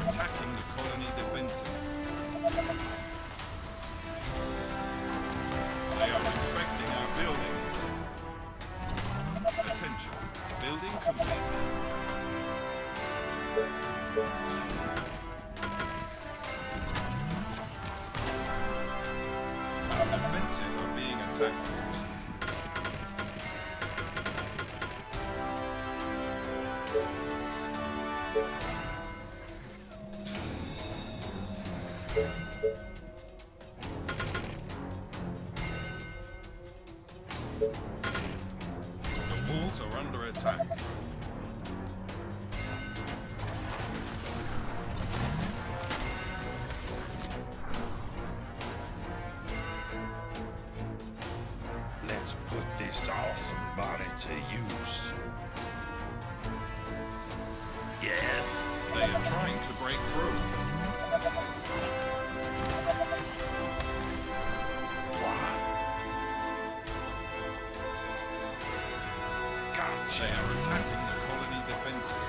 attacking the colony defenses. They are inspecting our buildings. Attention. Building completed. Our defenses are being attacked. The walls are under attack. Let's put this awesome body to use. Yes? They are trying to break through. They are attacking the colony defenses.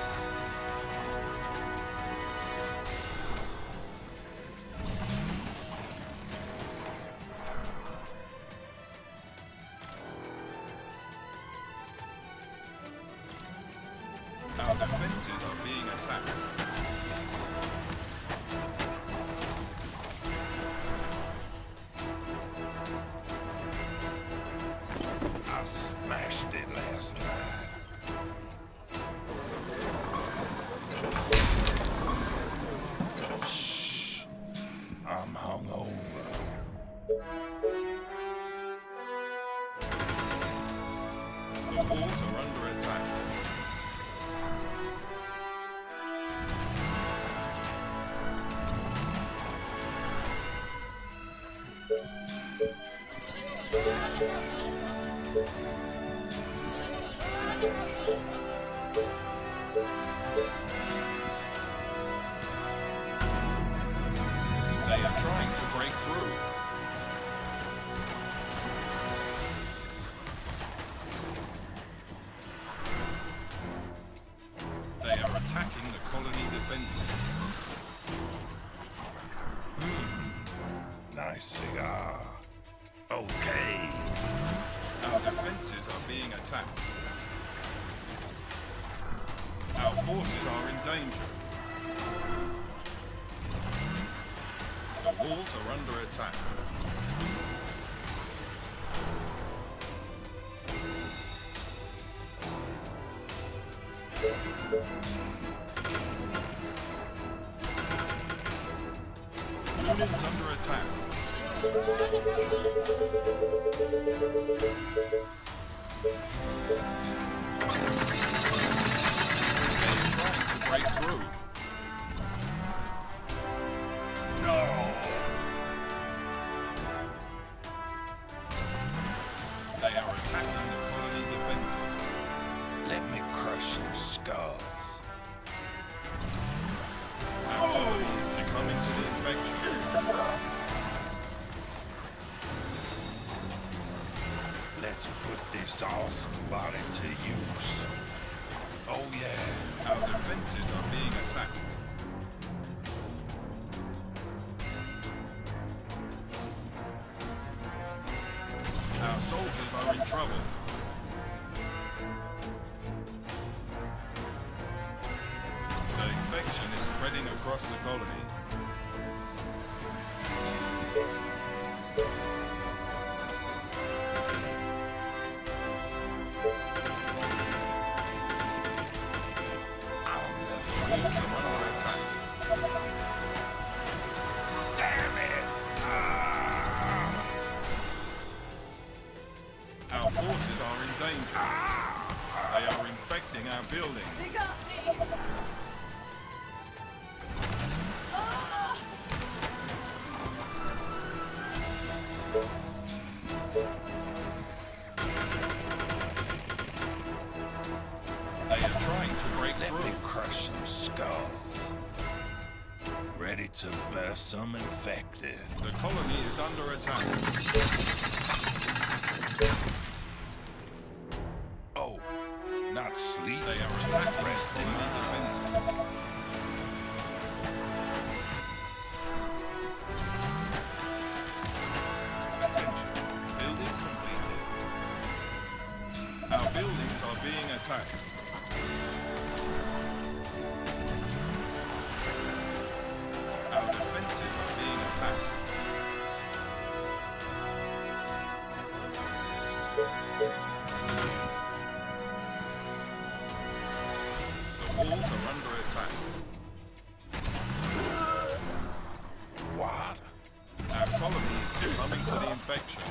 Our defenses are being attacked. I smashed it last night. Shh. I'm hungover. The walls are under attack. They are trying to break through. They are attacking the colony defenses. Nice cigar. Okay. Our defenses are being attacked. Our forces are in danger. The walls are under attack. Units under attack. They are trying to break through. No. They are attacking the colony defenses. Let me crush some skulls. Our colony is succumbing to the infection. Let's put this awesome body to use. Oh yeah. Our defenses are being attacked. Our soldiers are in trouble. The infection is spreading across the colony. Walls are under attack. Damn it! Our forces are in danger. They are infecting our buildings. They got me! They are trying to break Let me through. crush some skulls. Ready to burst some infected. The colony is under attack. Oh, not sleep. They are just attacking resting. colony defenses. attack. Our defenses are being attacked. The walls are under attack. What? Our colony is succumbing to the infection.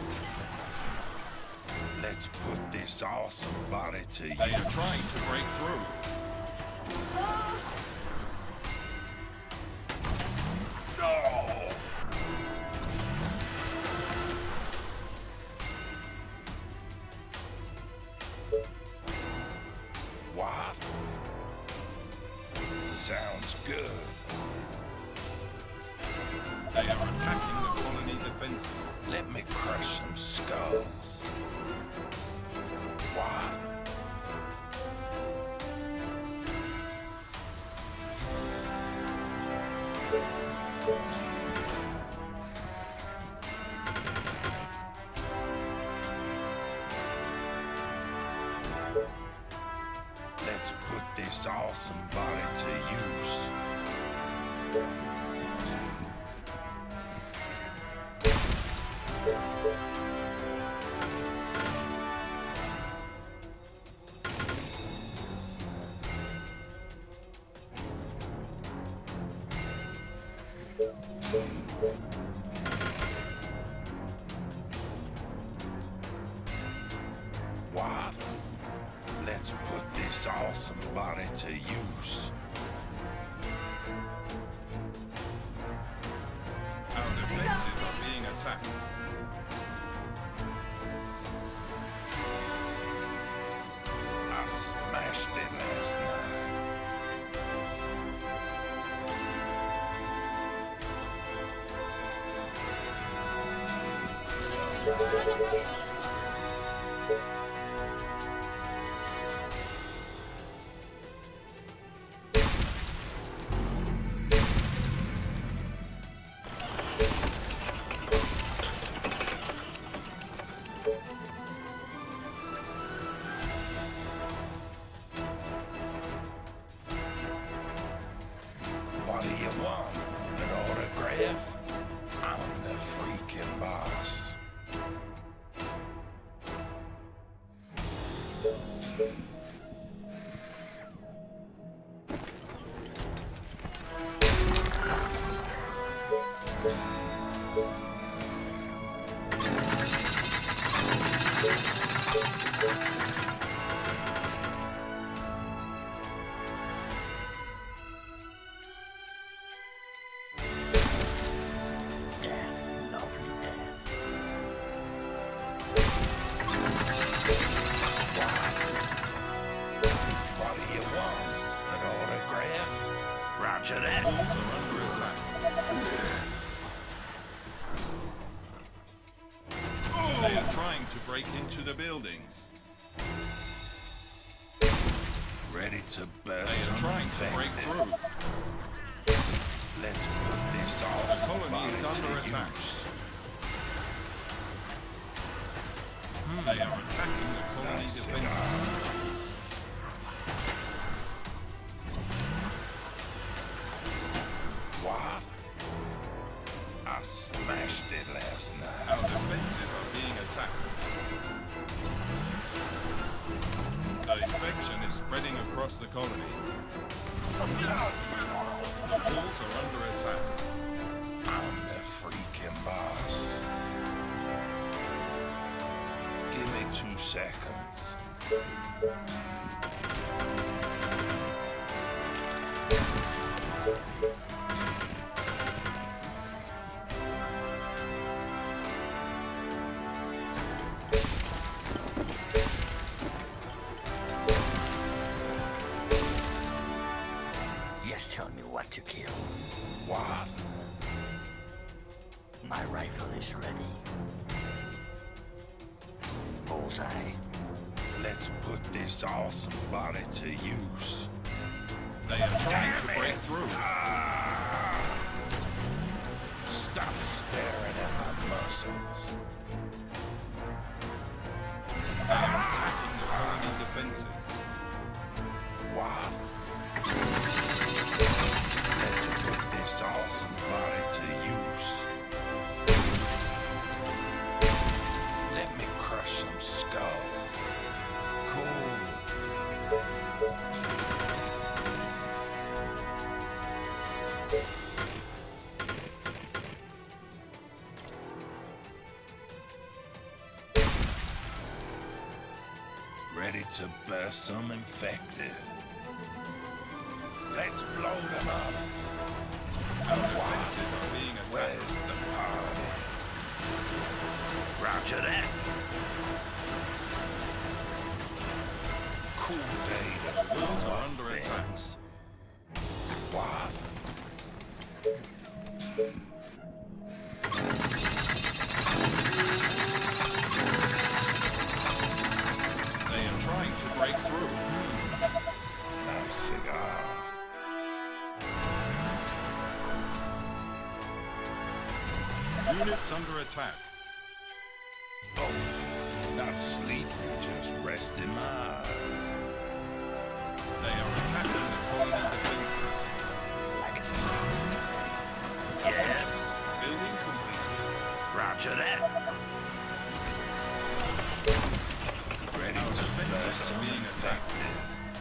Let's put this awesome body to use. They are trying to break through. No! What? Sounds good. They are attacking the colony defenses. Let me crush some skulls. What? Let's put this awesome body to use. What? Let's put this awesome body to use. Our defenses are being attacked. I smashed it last night. What do you want? An autograph? I'm the freaking boss. What do you want? An autograph? Roger that. Walls are under attack. They are trying to break into the buildings. Ready to They burst. are trying to break through. Let's put this The awesome colony body is under to attack. use. They are attacking the colony That's defenses. What? I smashed it last night. Our defenses are being attacked. The infection is spreading across the colony. The walls are under attack. I'm the freaking boss. Give me 2 seconds. Yes, tell me what to kill. What? My rifle is ready. Bullseye. Let's put this awesome body to use. They are trying to break through. Stop staring at my muscles. They are attacking the colony defenses. Ready to burst some infected. Let's blow them up. Our defenses are being attacked. Where's the party? Roger that. Cool day to Walls blow are up under attack. things. What? They are trying to break through. Nice cigar. Units under attack. Oh, not sleeping, just resting my eyes. They are attacking the colony defenses. Like it's Yes. Building completed. Roger that. Ready Our to burst defenses are some being attacked. infected.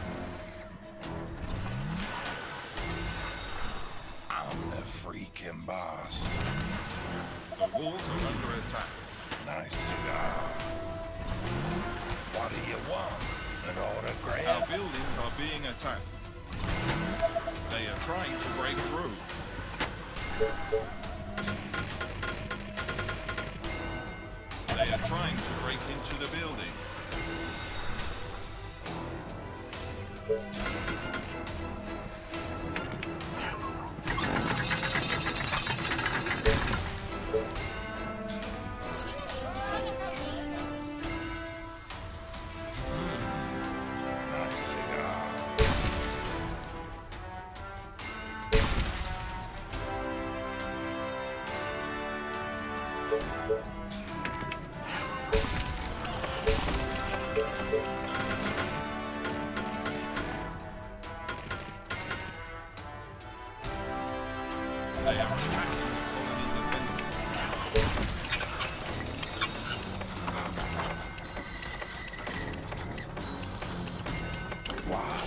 I'm the freaking boss. The walls are under attack. Nice cigar. What do you want? An Our autograph? buildings are being attacked. They are trying to break through. They are trying to break into the buildings. Nice cigar. They are attacking the colony defenses. Wow.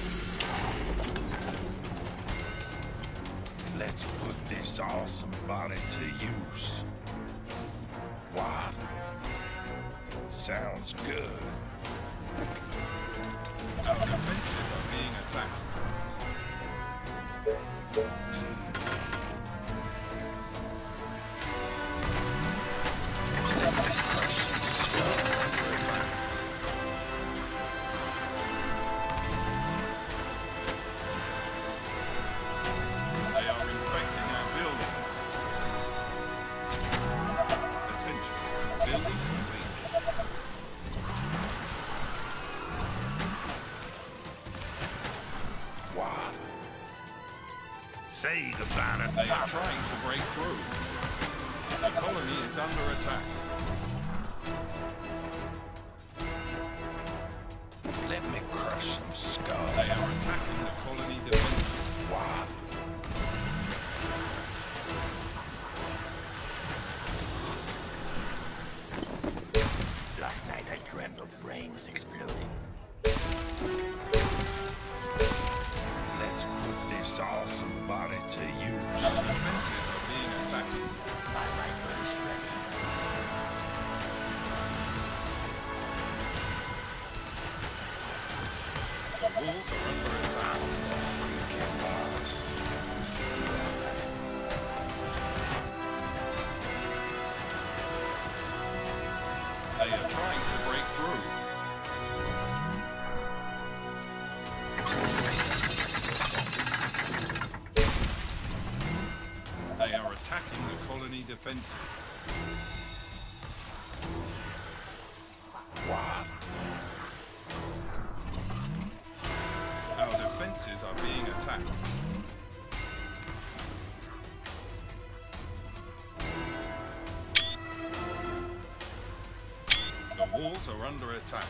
Let's put this awesome body to use. What? Sounds good. Our defenses are being attacked. They are infecting our buildings. Attention. Building completed. What? Say goodbye to They are trying to break through. The colony is under attack. Let me crush some skulls. They are attacking the colony defenses. What? Last night I dreamt of brains exploding. Let's put this awesome body to use. Our defenses are being attacked. My rifle is ready. The walls are under attack. Freaking boss. They are trying to break through. They are attacking the colony defenses. What? Our defenses are being attacked. The walls are under attack.